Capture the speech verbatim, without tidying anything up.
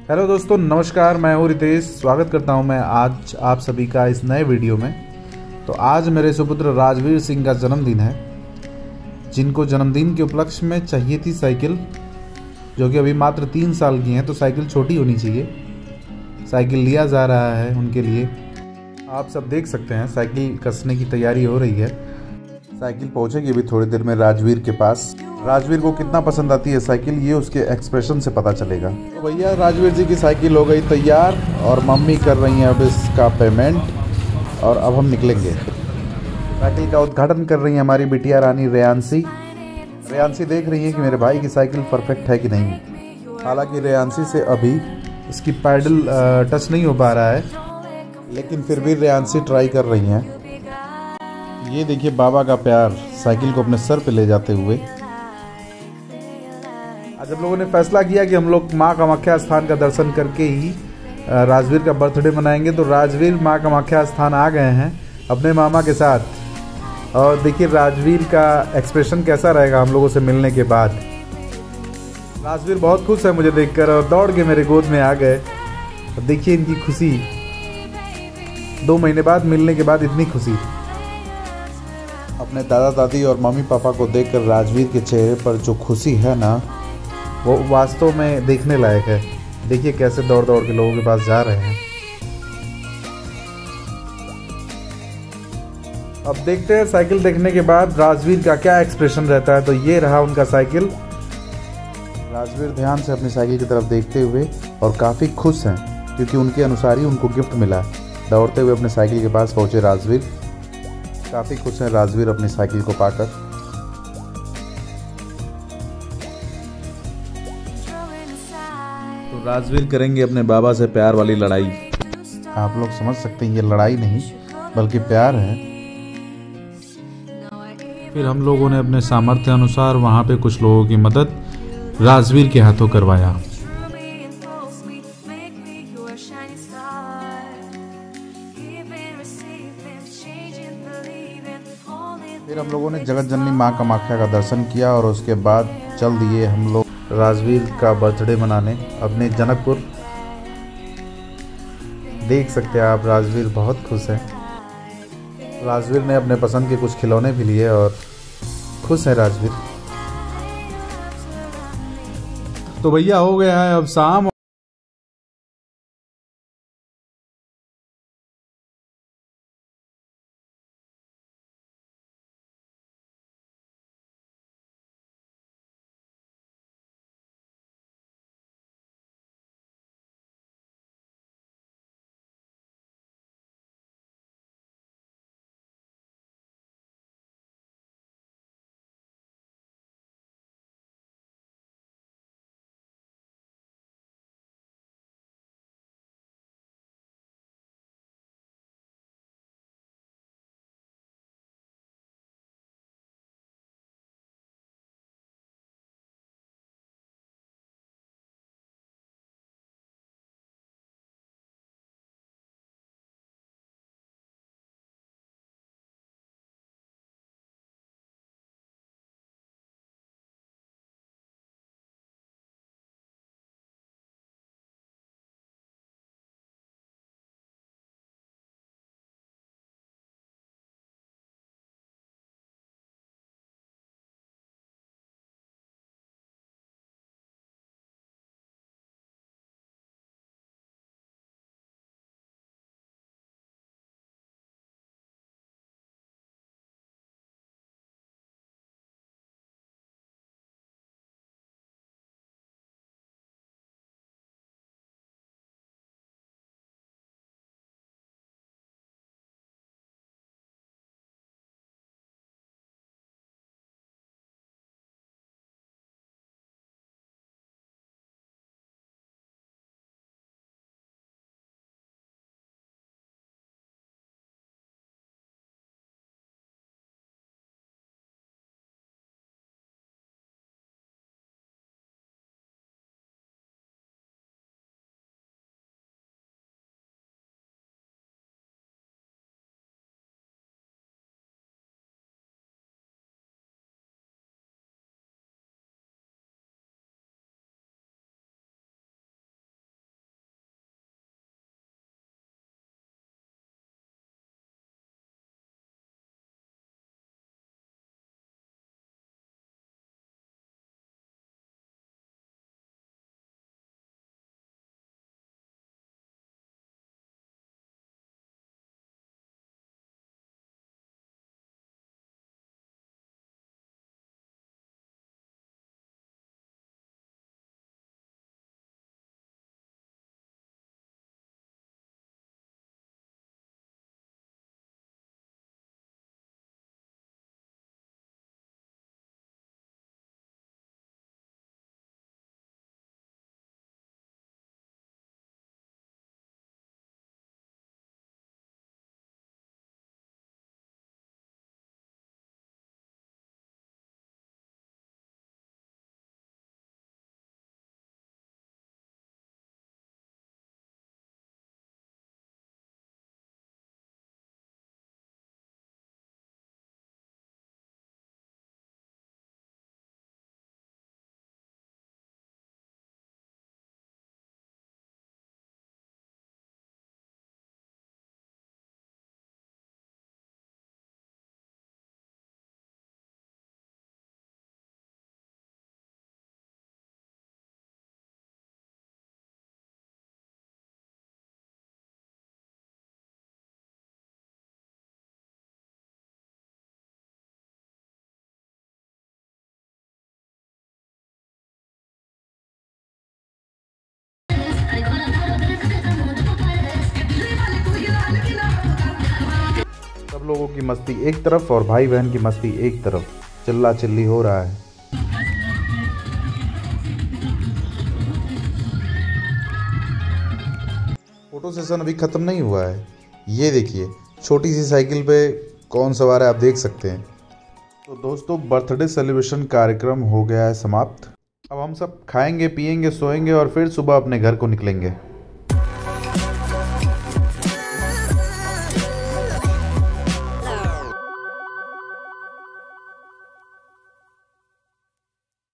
Hello दोस्तों, नमस्कार। मैं हूँ रितेश। स्वागत करता हूँ मैं आज आप सभी का इस नए वीडियो में। तो आज मेरे सुपुत्र राजवीर सिंह का जन्मदिन है, जिनको जन्मदिन के उपलक्ष्य में चाहिए थी साइकिल, जो कि अभी मात्र तीन साल की हैं, तो साइकिल छोटी होनी चाहिए। साइकिल लिया जा रहा है उनके लिए। आप सब देख सकते हैं साइकिल कसने की तैयारी हो रही है। साइकिल पहुंचेगी अभी थोड़ी देर में राजवीर के पास। राजवीर को कितना पसंद आती है साइकिल, ये उसके एक्सप्रेशन से पता चलेगा। तो भैया राजवीर जी की साइकिल हो गई तैयार और मम्मी कर रही हैं अब इसका पेमेंट और अब हम निकलेंगे। साइकिल का उद्घाटन कर रही है हमारी बिटिया रानी रेयांशी। रेयांशी देख रही है कि मेरे भाई की साइकिल परफेक्ट है कि नहीं। हालांकि रेयांशी से अभी इसकी पैडल टच नहीं हो पा रहा है, लेकिन फिर भी रेयांशी ट्राई कर रही हैं। ये देखिए बाबा का प्यार साइकिल को अपने सर पे ले जाते हुए। आज हम लोगों ने फैसला किया कि हम लोग माँ कामाख्या स्थान का दर्शन करके ही राजवीर का बर्थडे मनाएंगे। तो राजवीर माँ कामाख्या स्थान आ गए हैं अपने मामा के साथ। और देखिए राजवीर का एक्सप्रेशन कैसा रहेगा हम लोगों से मिलने के बाद। राजवीर बहुत खुश है मुझे देखकर और दौड़ के मेरे गोद में आ गए। देखिए इनकी खुशी, दो महीने बाद मिलने के बाद इतनी खुशी। अपने दादा दादी और मम्मी पापा को देखकर राजवीर के चेहरे पर जो खुशी है ना, वो वास्तव में देखने लायक है। देखिए कैसे दौड़ दौड़ के लोगों के पास जा रहे हैं। अब देखते हैं साइकिल देखने के बाद राजवीर का क्या एक्सप्रेशन रहता है। तो ये रहा उनका साइकिल। राजवीर ध्यान से अपनी साइकिल की तरफ देखते हुए और काफ़ी खुश हैं, क्योंकि उनके अनुसार ही उनको गिफ्ट मिला। दौड़ते हुए अपने साइकिल के पास पहुंचे राजवीर। काफ़ी खुश हैं राजवीर अपनी साइकिल को पाकर। तो राजवीर करेंगे अपने बाबा से प्यार वाली लड़ाई। आप लोग समझ सकते हैं ये लड़ाई नहीं बल्कि प्यार है। फिर हम लोगों ने अपने सामर्थ्य अनुसार वहाँ पे कुछ लोगों की मदद राजवीर के हाथों करवाया। फिर हम लोगों ने जगत जननी माँ कामाख्या का दर्शन किया और उसके बाद चल दिए हम लोग राजवीर का बर्थडे मनाने अपने जनकपुर। देख सकते हैं आप राजवीर बहुत खुश है। राजवीर ने अपने पसंद के कुछ खिलौने भी लिए और खुश है राजवीर। तो भैया हो गया है अब शाम। लोगों की मस्ती एक तरफ और भाई बहन की मस्ती एक तरफ, चिल्ला चिल्ली हो रहा है। फोटो सेशन अभी ख़त्म नहीं हुआ है। ये देखिए छोटी सी साइकिल पे कौन सवार है, आप देख सकते हैं। तो दोस्तों, बर्थडे सेलिब्रेशन कार्यक्रम हो गया है समाप्त। अब हम सब खाएंगे, पिएंगे, सोएंगे और फिर सुबह अपने घर को निकलेंगे।